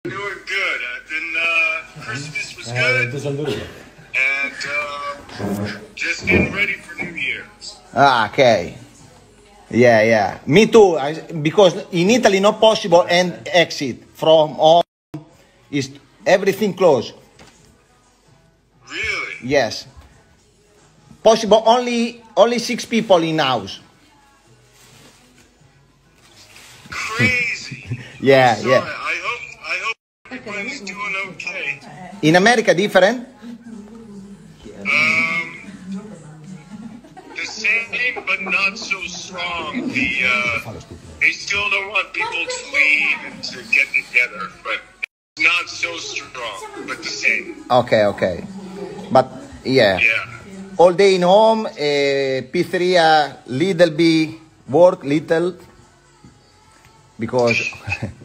Doing good. Christmas was good. And just getting ready for New Year. Ah, okay. Yeah, yeah. Me too. Because in Italy, not possible and exit from home. Is everything closed? Really? Yes. Possible only 6 people in house. Crazy. Yeah, yeah. I hope everybody's doing okay. In America, different? The same, but not so strong. They still don't want people to leave and to get together, but not so strong, but the same. Okay. But, yeah. Yeah. All day in home, pizzeria, little bit, work, little. Because